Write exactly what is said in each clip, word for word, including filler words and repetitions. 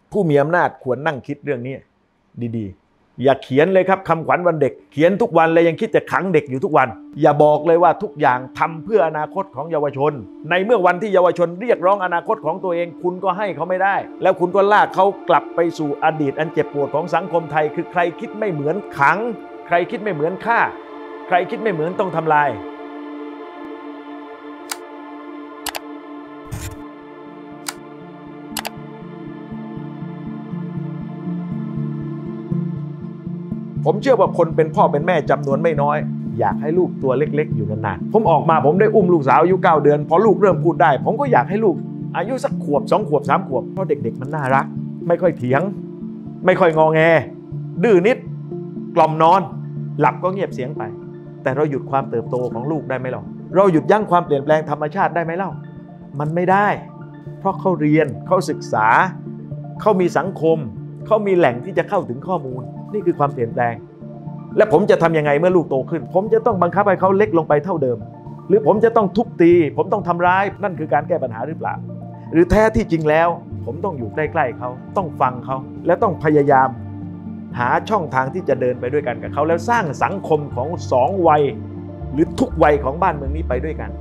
ผู้มีอำนาจควรนั่งคิดเรื่องนี้ดีๆอย่าเขียนเลยครับคำขวัญวันเด็กเขียนทุกวันเลยยังคิดจะขังเด็กอยู่ทุกวันอย่าบอกเลยว่าทุกอย่างทำเพื่ออนาคตของเยาวชนในเมื่อวันที่เยาวชนเรียกร้องอนาคตของตัวเองคุณก็ให้เขาไม่ได้แล้วคุณก็ลากเขากลับไปสู่อดีตอันเจ็บปวดของสังคมไทยคือใครคิดไม่เหมือนขังใครคิดไม่เหมือนฆ่าใครคิดไม่เหมือนต้องทำลายผมเชื่อว่าคนเป็นพ่อเป็นแม่จำนวนไม่น้อยอยากให้ลูกตัวเล็กๆอยู่นานๆผมออกมาผมได้อุ้มลูกสาวอายุเก้าเดือนพอลูกเริ่มพูดได้ผมก็อยากให้ลูกอายุสักขวบสองขวบสามขวบเพราะเด็กๆมันน่ารักไม่ค่อยเถียงไม่ค่อยงอแงดื้อนิดกล่อมนอนหลับก็เงียบเสียงไปแต่เราหยุดความเติบโตของลูกได้ไหมล่ะเราหยุดยั้งความเปลี่ยนแปลงธรรมชาติได้ไหมเล่ามันไม่ได้เพราะเขาเรียนเขาศึกษาเขามีสังคมเขามีแหล่งที่จะเข้าถึงข้อมูลนี่คือความเปลี่ยนแปลงและผมจะทำยังไงเมื่อลูกโตขึ้นผมจะต้องบังคับให้เขาเล็กลงไปเท่าเดิมหรือผมจะต้องทุบตีผมต้องทำร้ายนั่นคือการแก้ปัญหาหรือเปล่าหรือแท้ที่จริงแล้วผมต้องอยู่ใกล้ๆเขาต้องฟังเขาและต้องพยายามหาช่องทางที่จะเดินไปด้วยกันกับเขาแล้วสร้างสังคมของสองวัยหรือทุกวัยของบ้านเมืองนี้ไปด้วยกัน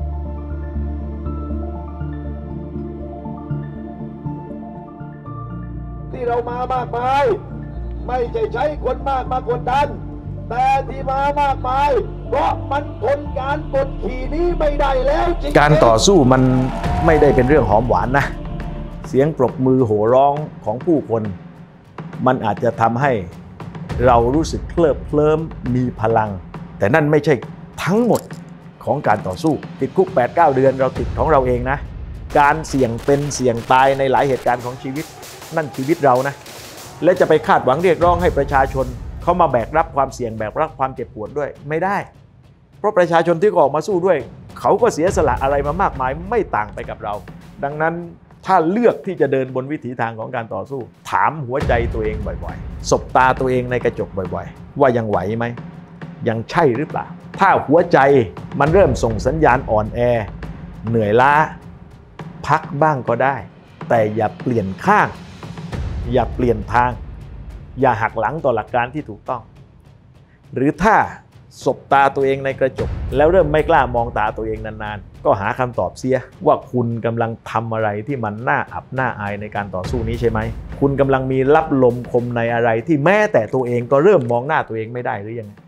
ที่เรามามากมายไม่ใช่ใช้คนมากมากดดันแต่ที่มามากมายเพราะมันทนการกดขี่นี้ไม่ได้แล้วจริงการต่อสู้มันไม่ได้เป็นเรื่องหอมหวานนะเสียงปรบมือโห่ร้องของผู้คนมันอาจจะทำให้เรารู้สึกเคลิบเคลิ้มมีพลังแต่นั่นไม่ใช่ทั้งหมดของการต่อสู้ติดคุก แปดเก้า เดือนเราติดของเราเองนะการเสี่ยงเป็นเสี่ยงตายในหลายเหตุการณ์ของชีวิตนั่นชีวิตเรานะและจะไปคาดหวังเรียกร้องให้ประชาชนเขามาแบกรับความเสี่ยงแบกรับความเจ็บปวดด้วยไม่ได้เพราะประชาชนที่ออกมาสู้ด้วยเขาก็เสียสละอะไรมามากมายไม่ต่างไปกับเราดังนั้นถ้าเลือกที่จะเดินบนวิถีทางของการต่อสู้ถามหัวใจตัวเองบ่อยๆสบตาตัวเองในกระจกบ่อยๆว่ายังไหวไหมยังใช่หรือเปล่าถ้าหัวใจมันเริ่มส่งสัญญาณอ่อนแอเหนื่อยล้าพักบ้างก็ได้แต่อย่าเปลี่ยนข้างอย่าเปลี่ยนทางอย่าหักหลังต่อหลักการที่ถูกต้องหรือถ้าสบตาตัวเองในกระจกแล้วเริ่มไม่กล้ามองตาตัวเองนานๆก็หาคำตอบเสียว่าคุณกำลังทำอะไรที่มันน่าอับน่าอายในการต่อสู้นี้ใช่ไหมคุณกำลังมีรับลมคมในอะไรที่แม้แต่ตัวเองก็เริ่มมองหน้าตัวเองไม่ได้หรือยังไง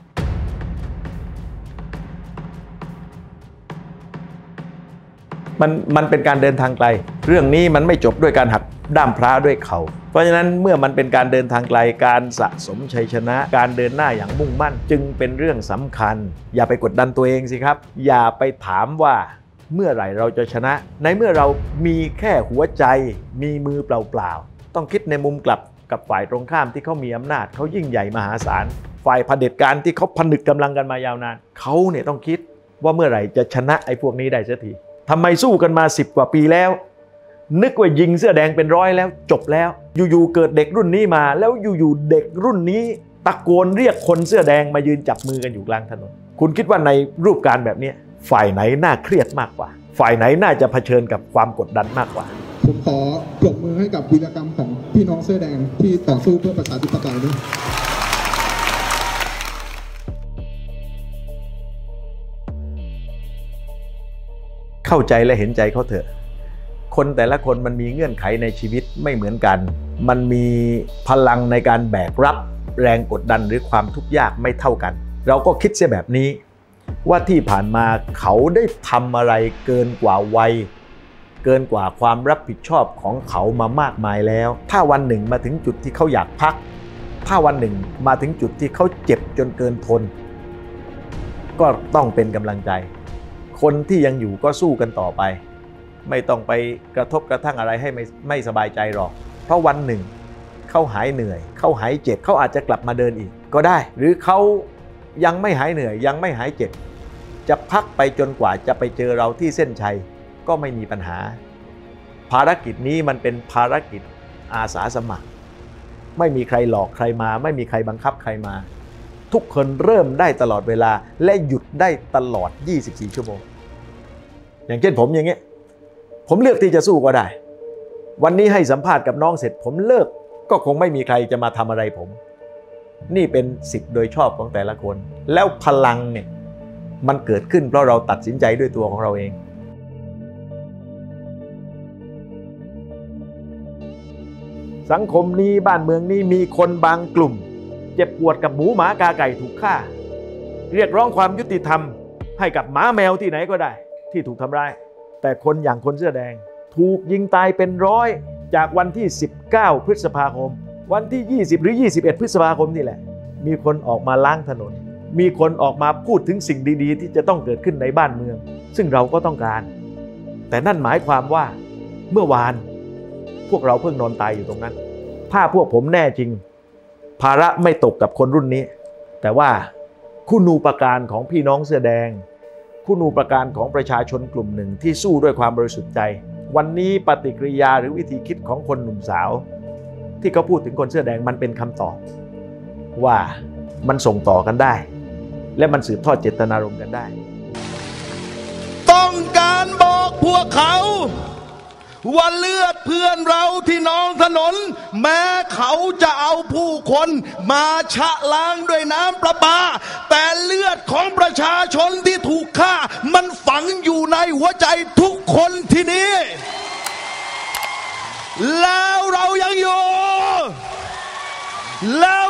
มันมันเป็นการเดินทางไกลเรื่องนี้มันไม่จบด้วยการหักด้ามพระด้วยเขาเพราะฉะนั้นเมื่อมันเป็นการเดินทางไกลการสะสมชัยชนะการเดินหน้าอย่างมุ่งมั่นจึงเป็นเรื่องสำคัญอย่าไปกดดันตัวเองสิครับอย่าไปถามว่าเมื่อไหร่เราจะชนะในเมื่อเรามีแค่หัวใจมีมือเปล่าๆต้องคิดในมุมกลับกับฝ่ายตรงข้ามที่เขามีอำนาจเขายิ่งใหญ่มหาศาลฝ่ายเผด็จการที่เขาผนึกกำลังกันมายาวนานเขาเนี่ยต้องคิดว่าเมื่อไหร่จะชนะไอ้พวกนี้ได้สักทีทำไมสู้กันมาสิบกว่าปีแล้วนึกว่ายิงเสื้อแดงเป็นร้อยแล้วจบแล้วอยู่ๆเกิดเด็กรุ่นนี้มาแล้วอยู่ๆเด็กรุ่นนี้ตะโกนเรียกคนเสื้อแดงมายืนจับมือกันอยู่กลางถนนคุณคิดว่าในรูปการแบบนี้ฝ่ายไหนน่าเครียดมากกว่าฝ่ายไหนน่าจะเผชิญกับความกดดันมากกว่าผมขอปรบมือให้กับวีรกรรมของพี่น้องเสื้อแดงที่ต่อสู้เพื่อประชาธิปไตยด้วยเข้าใจและเห็นใจเขาเถอะคนแต่ละคนมันมีเงื่อนไขในชีวิตไม่เหมือนกันมันมีพลังในการแบกรับแรงกดดันหรือความทุกข์ยากไม่เท่ากันเราก็คิดเสียแบบนี้ว่าที่ผ่านมาเขาได้ทำอะไรเกินกว่าวัยเกินกว่าความรับผิดชอบของเขามามากมายแล้วถ้าวันหนึ่งมาถึงจุดที่เขาอยากพักถ้าวันหนึ่งมาถึงจุดที่เขาเจ็บจนเกินทนก็ต้องเป็นกำลังใจคนที่ยังอยู่ก็สู้กันต่อไปไม่ต้องไปกระทบกระทั่งอะไรให้ไม่ไม่สบายใจหรอกเพราะวันหนึ่งเขาหายเหนื่อยเขาหายเจ็บเขาอาจจะกลับมาเดินอีกก็ได้หรือเขายังไม่หายเหนื่อยยังไม่หายเจ็บจะพักไปจนกว่าจะไปเจอเราที่เส้นชัยก็ไม่มีปัญหาภารกิจนี้มันเป็นภารกิจอาสาสมัครไม่มีใครหลอกใครมาไม่มีใครบังคับใครมาทุกคนเริ่มได้ตลอดเวลาและหยุดได้ตลอดยี่สิบสี่ชั่วโมงอย่างเช่นผมอย่างเงี้ยผมเลือกที่จะสู้ก็ได้วันนี้ให้สัมภาษณ์กับน้องเสร็จผมเลิกก็คงไม่มีใครจะมาทำอะไรผมนี่เป็นสิทธิ์โดยชอบของแต่ละคนแล้วพลังเนี่ยมันเกิดขึ้นเพราะเราตัดสินใจด้วยตัวของเราเองสังคมนี้บ้านเมืองนี้มีคนบางกลุ่มเจ็บปวดกับหมูหมากาไก่ถูกฆ่าเรียกร้องความยุติธรรมให้กับหมาแมวที่ไหนก็ได้ที่ถูกทำร้ายแต่คนอย่างคนเสื้อแดงถูกยิงตายเป็นร้อยจากวันที่สิบเก้าพฤษภาคมวันที่ยี่สิบหรือยี่สิบเอ็ดพฤษภาคมนี่แหละมีคนออกมาล้างถนนมีคนออกมาพูดถึงสิ่งดีๆที่จะต้องเกิดขึ้นในบ้านเมืองซึ่งเราก็ต้องการแต่นั่นหมายความว่าเมื่อวานพวกเราเพิ่งนอนตายอยู่ตรงนั้นถ้าพวกผมแน่จริงภาระไม่ตกกับคนรุ่นนี้แต่ว่าคุณูปการของพี่น้องเสื้อแดงคุณูปการของประชาชนกลุ่มหนึ่งที่สู้ด้วยความบริสุทธิ์ใจวันนี้ปฏิกิริยาหรือวิธีคิดของคนหนุ่มสาวที่เขาพูดถึงคนเสื้อแดงมันเป็นคำตอบว่ามันส่งต่อกันได้และมันสืบทอดเจตนารมณ์กันได้ต้องการบอกพวกเขาว่าเลือดเพื่อนเราที่นองถนนแม้เขาจะเอาผู้คนมาชะล้างด้วยน้ำประปาแต่เลือดของประชาชนที่ถูกฆ่ามันฝังอยู่ในหัวใจทุกคนที่นี่แล้วเรายังอยู่แล้ว